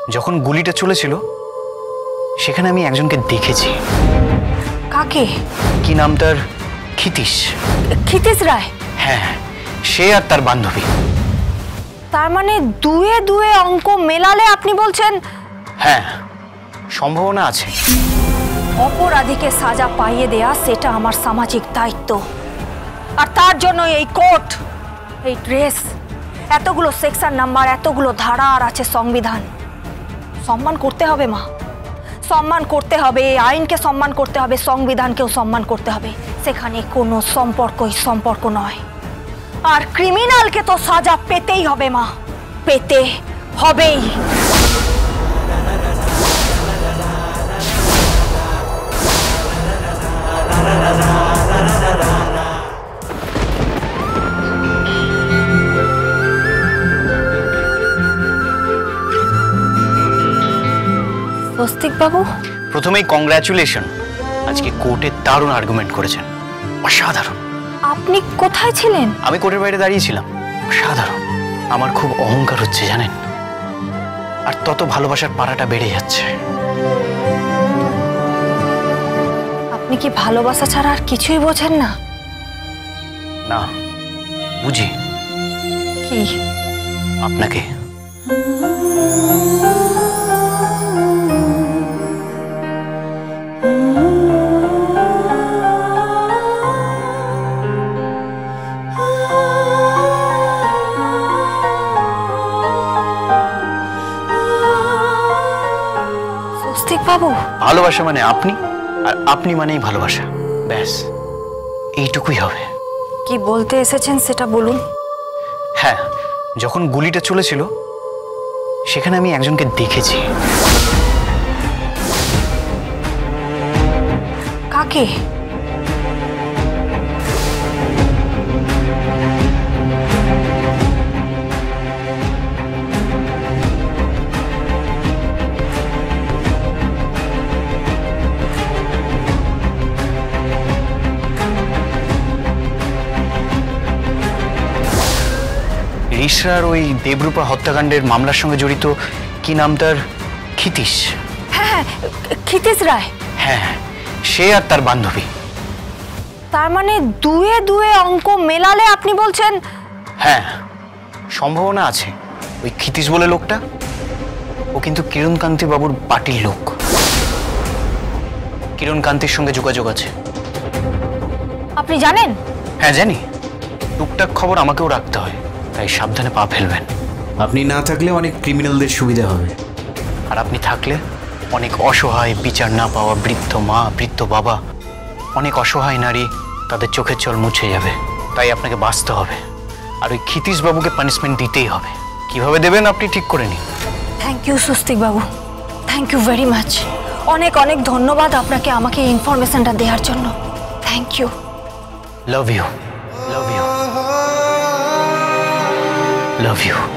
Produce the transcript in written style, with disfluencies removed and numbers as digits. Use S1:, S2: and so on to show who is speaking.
S1: যখন গুলিটা চলেছিল সেখানে আমি একজনকে দেখেছি।
S2: কাকে?
S1: কি নাম তার? ক্ষিতীশ।
S2: ক্ষিতীশ রায়?
S1: হ্যাঁ, সে আর তার বান্ধবী।
S2: তার মানে দুয়ে দুয়ে অঙ্ক মেলালে আপনি বলছেন?
S1: হ্যাঁ, সম্ভাবনা আছে।
S2: অপরাধীকে সাজা পাইয়ে দেয়া সেটা আমার সামাজিক দায়িত্ব। আর তার জন্য এই কোর্ট, এই ড্রেস, এতগুলো সেকশন নাম্বার, এতগুলো ধারা আর আছে সংবিধান। সম্মান করতে হবে মা, সম্মান করতে হবে। আইনকে সম্মান করতে হবে, সংবিধানকেও সম্মান করতে হবে। সেখানে কোনো সম্পর্কই সম্পর্ক নয়। আর ক্রিমিনালকে তো সাজা পেতেই হবে মা, পেতে হবেই। স্বস্তিক বাবু,
S1: প্রথমেই কংগ্রাচুলেশন। আজকে কোর্টে দারুণ আর্গুমেন্ট করেছেন, অসাধারণ।
S2: আপনি কোথায় ছিলেন?
S1: আমি কোর্টের বাইরে দাঁড়িয়েছিলাম। অসাধারণ। আমার খুব অহংকার হচ্ছে জানেন, আর তত ভালোবাসার পারাটা বেড়ে যাচ্ছে।
S2: আপনি কি ভালোবাসা ছাড়া আর কিছুই বোঝেন না?
S1: না, বুঝি।
S2: কি?
S1: আপনাকে।
S2: বাবু,
S1: ভালোবাসা মানে আপনি, আর আপনি মানেই ভালোবাসা। ব্যাস, এইটুকুই হবে।
S2: কি বলতে এসেছেন সেটা বলুন।
S1: হ্যাঁ, যখন গুলিটা চলেছিল সেখানে আমি একজনকে দেখেছি।
S2: কাকে?
S1: রিশরার ওই দেবরূপা হত্যাকাণ্ডের মামলার সঙ্গে জড়িত কি নাম তার? ক্ষিতীশ।
S2: হ্যাঁ, ক্ষিতীশ রায়।
S1: হ্যাঁ, সে আর তার বান্ধবী।
S2: তার মানে দুয়ে দুয়ে অঙ্ক মেলালে আপনি বলছেন?
S1: হ্যাঁ, সম্ভাবনা আছে। ওই ক্ষিতীশ বলে লোকটা, ও কিন্তু কিরণকান্তি বাবুর পার্টির লোক। কিরণকান্তির সঙ্গে যোগাযোগ আছে।
S2: আপনি জানেন?
S1: হ্যাঁ জানি, টুকটাক খবর আমাকেও রাখতে হয়, তাই সাবধানে পা ফেলবেন।
S3: আপনি না থাকলে অনেক ক্রিমিনালদের সুবিধা হবে,
S1: আর আপনি থাকলে অনেক অসহায়, বিচার না পাওয়া বৃদ্ধ মা, বৃদ্ধ বাবা, অনেক অসহায় নারী, তাদের চোখের জল মুছে যাবে। তাই আপনাকে বাঁচতে হবে, আর ওই ক্ষিতীশ বাবুকে পানিশমেন্ট দিতেই হবে। কিভাবে দেবেন আপনি ঠিক করে নিন।
S2: Thank you Swastik Babu, thank you very much. অনেক অনেক ধন্যবাদ আপনাকে আমাকে এই ইনফরমেশনটা দেওয়ার জন্য। Thank you.
S1: Love you, love you, love you.